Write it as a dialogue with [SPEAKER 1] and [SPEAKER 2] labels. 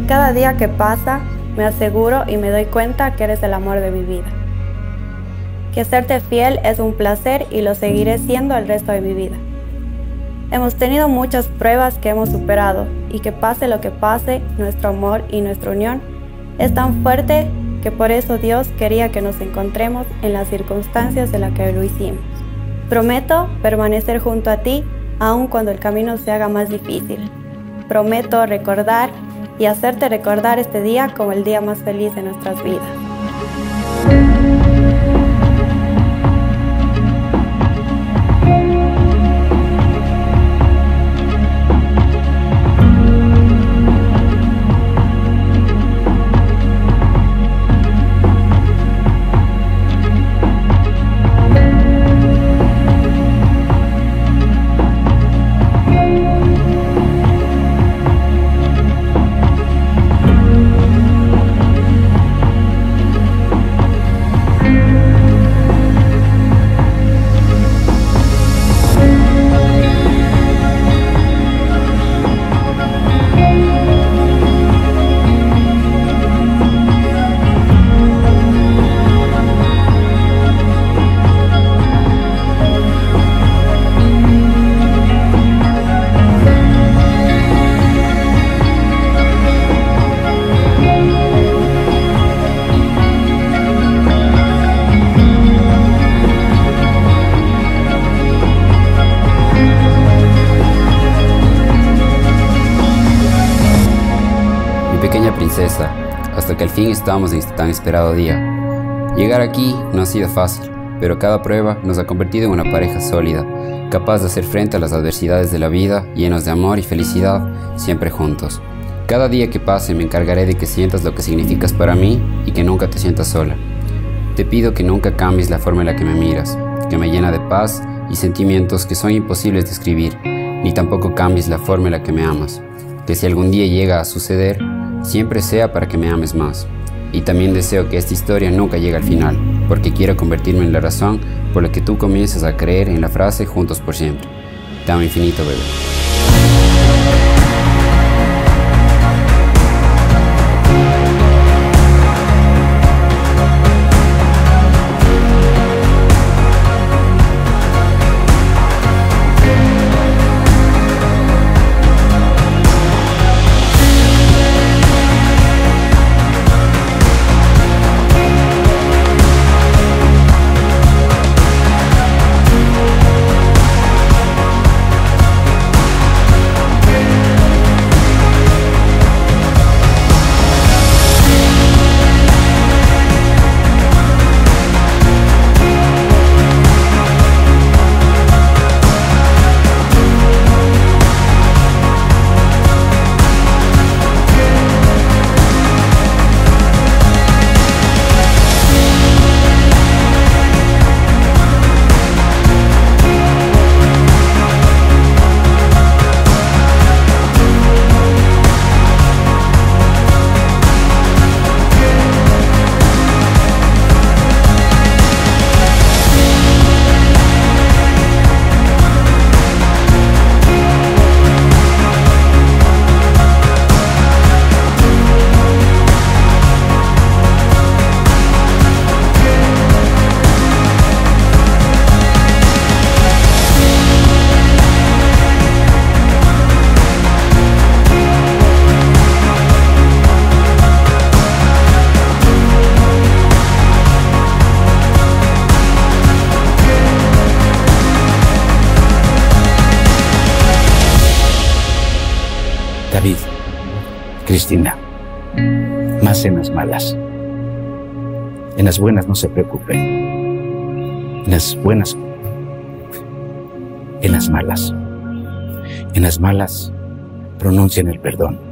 [SPEAKER 1] cada día que pasa me aseguro y me doy cuenta que eres el amor de mi vida. Que serte fiel es un placer y lo seguiré siendo el resto de mi vida. Hemos tenido muchas pruebas que hemos superado y que pase lo que pase, nuestro amor y nuestra unión es tan fuerte que por eso Dios quería que nos encontremos en las circunstancias en las que lo hicimos. Prometo permanecer junto a ti aun cuando el camino se haga más difícil. Prometo recordar y hacerte recordar este día como el día más feliz de nuestras vidas.
[SPEAKER 2] Pequeña princesa, hasta que al fin estamos en este tan esperado día. Llegar aquí no ha sido fácil, pero cada prueba nos ha convertido en una pareja sólida, capaz de hacer frente a las adversidades de la vida, llenos de amor y felicidad, siempre juntos. Cada día que pase me encargaré de que sientas lo que significas para mí y que nunca te sientas sola. Te pido que nunca cambies la forma en la que me miras, que me llena de paz y sentimientos que son imposibles de describir, ni tampoco cambies la forma en la que me amas, que si algún día llega a suceder, siempre sea para que me ames más. Y también deseo que esta historia nunca llegue al final, porque quiero convertirme en la razón por la que tú comiences a creer en la frase juntos por siempre. Te amo infinito, bebé.
[SPEAKER 3] David, Cristina, más en las malas. En las buenas no se preocupen. En las buenas, en las malas. En las malas pronuncien el perdón.